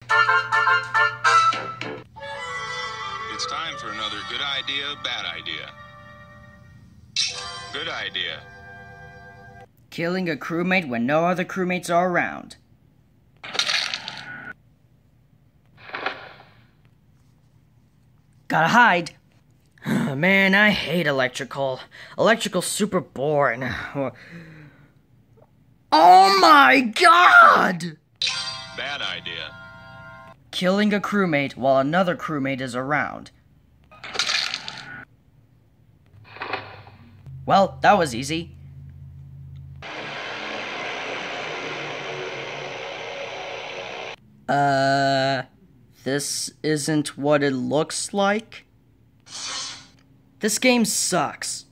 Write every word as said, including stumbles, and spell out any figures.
It's time for another good idea, bad idea. Good idea. Killing a crewmate when no other crewmates are around. Gotta hide. Man, I hate electrical. Electrical's super boring. Oh my god! Bad idea. Killing a crewmate while another crewmate is around. Well, that was easy. Uh, this isn't what it looks like? This game sucks.